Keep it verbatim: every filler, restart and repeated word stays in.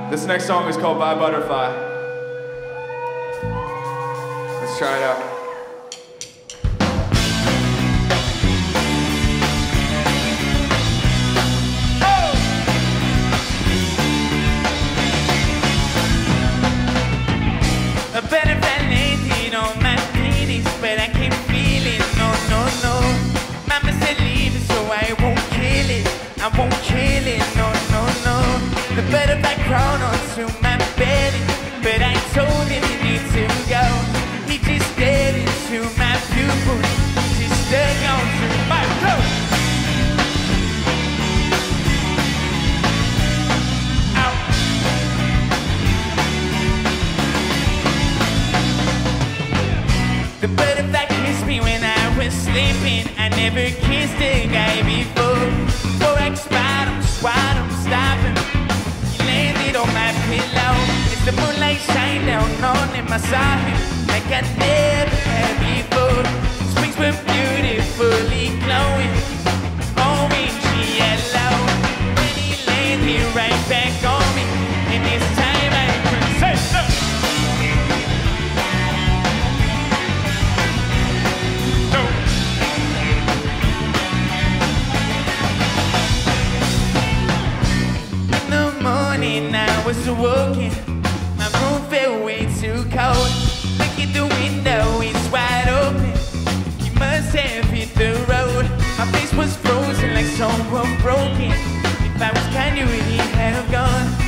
This next song is called Bye Butterfly. Let's try it out. A butterfly landed on my penis, but I can't feel it, no, no, no. Mama said leave it, so I won't kill it, I won't kill it, no, no, no. The butterfly crawled onto my belly, but I told him he needs to go. He just stared into my pupils, just stuck onto my throat. The butterfly kissed me when I was sleeping. I never kissed a guy before. Before I expired, I'm swat, I'm stopping. He landed on my pillow. As the moonlight shined down on him, I saw him like I never had before. His wings were beautifully glowing, orange yellow. When he landed right back on me, and this time I could say no. I was walking, my room felt way too cold. Look at the window, it's wide open. He must have hit the road. My face was frozen like someone broken. If I was kind, you would have gone.